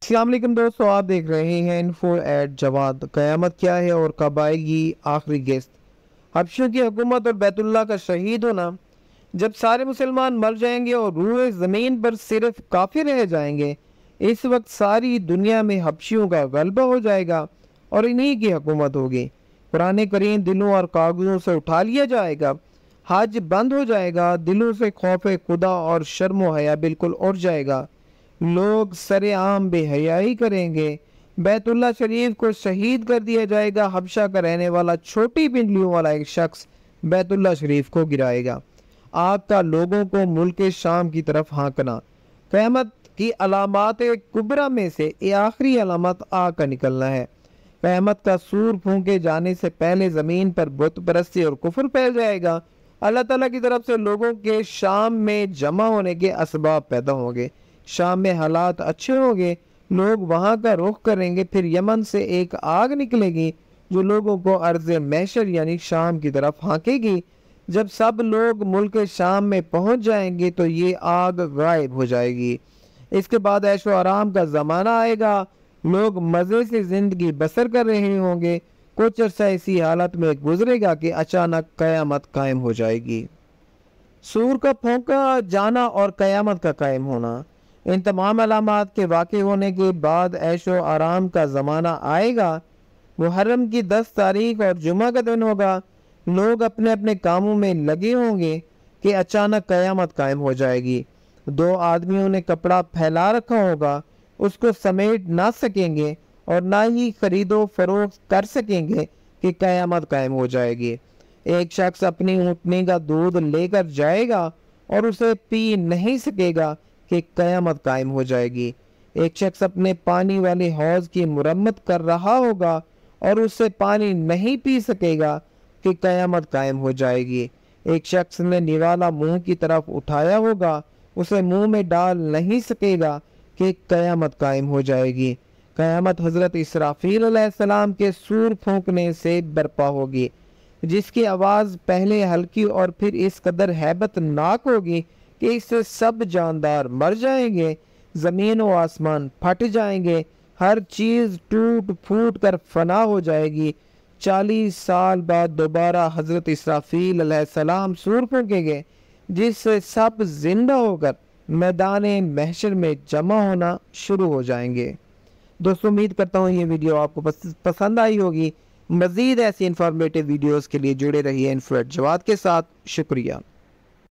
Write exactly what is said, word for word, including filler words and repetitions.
السلام علیکم دوستو، آپ دیکھ رہے ہیں انفو ایٹ جواد۔ قیامت کیا ہے اور کب آئے گی آخری گیست؟ حبشیوں کی حکومت اور بیت اللہ کا شہید ہونا۔ جب سارے مسلمان مر جائیں گے اور روئے زمین پر صرف کافر رہ جائیں گے، اس وقت ساری دنیا میں حبشیوں کا غلبہ ہو جائے گا اور انہی کی حکومت ہوگی۔ قرآن کریم دلوں اور کاغذوں سے اٹھا لیا جائے گا، حج بند ہو جائے گا، دلوں سے خوف خدا اور شرم و حیا بالکل اٹھ جائے گا۔ لوگ سر عام بے حیائی کریں گے۔ بیت اللہ شریف کو شہید کر دیا جائے گا۔ حبشہ کا رہنے والا چھوٹی پنڈلیوں والا ایک شخص بیت اللہ شریف کو گرائے گا۔ آگ کا لوگوں کو ملک شام کی طرف ہانکنا۔ قیامت کی علامات کبریٰ میں سے یہ آخری علامت آگ کا نکلنا ہے۔ قیامت کا سور پھونکے جانے سے پہلے زمین پر بت پرستی اور کفر پھیل جائے گا۔ اللہ تعالیٰ کی طرف سے لوگوں کے شام میں جمع ہونے کے اسباب پیدا ہوں گے۔ شام میں حالات اچھے ہوں گے، لوگ وہاں کا رخ کریں گے۔ پھر یمن سے ایک آگ نکلے گی جو لوگوں کو ارض محشر یعنی شام کی طرف ہانکے گی۔ جب سب لوگ ملک شام میں پہنچ جائیں گے تو یہ آگ غائب ہو جائے گی۔ اس کے بعد عیش و آرام کا زمانہ آئے گا، لوگ مزے سے زندگی بسر کر رہے ہوں گے۔ کچھ عرصہ اسی حالت میں گزرے گا کہ اچانک قیامت قائم ہو جائے گی۔ سور کا پھونکا جانا اور قیامت کا قائم ہونا۔ ان تمام علامات کے واقع ہونے کے بعد عیش و آرام کا زمانہ آئے گا۔ محرم کی دس تاریخ اور جمعہ کا دن ہوگا۔ لوگ اپنے اپنے کاموں میں لگے ہوں گے کہ اچانک قیامت قائم ہو جائے گی۔ دو آدمیوں نے کپڑا پھیلا رکھا ہوگا، اس کو سمیٹ نہ سکیں گے اور نہ ہی خرید و فروخت کر سکیں گے کہ قیامت قائم ہو جائے گی۔ ایک شخص اپنی اونٹنی کا دودھ لے کر جائے گا اور اسے پی نہیں سکے گا کہ قیامت قائم ہو جائے گی۔ ایک شخص اپنے پانی والے حوض کی مرمت کر رہا ہوگا اور اس سے پانی نہیں پی سکے گا کہ قیامت قائم ہو جائے گی۔ ایک شخص نے نوالا منہ کی طرف اٹھایا ہوگا، اسے منہ میں ڈال نہیں سکے گا کہ قیامت قائم ہو جائے گی۔ قیامت حضرت اسرافیل علیہ السلام کے سور پھونکنے سے برپا ہوگی، جس کی آواز پہلے ہلکی اور پھر اس قدر ہیبت ناک ہوگی کہ اس سے سب جاندار مر جائیں گے۔ زمین و آسمان پھٹ جائیں گے، ہر چیز ٹوٹ پھوٹ کر فنا ہو جائے گی۔ چالیس سال بعد دوبارہ حضرت اسرافیل علیہ السلام سور پھونکیں گے، جس سے سب زندہ ہو کر میدان محشر میں جمع ہونا شروع ہو جائیں گے۔ دوستو، امید کرتا ہوں یہ ویڈیو آپ کو پسند آئی ہوگی۔ مزید ایسی انفارمیٹیو ویڈیوز کے لیے جڑے رہیے انفو ایٹ جواد کے ساتھ۔ شکریہ۔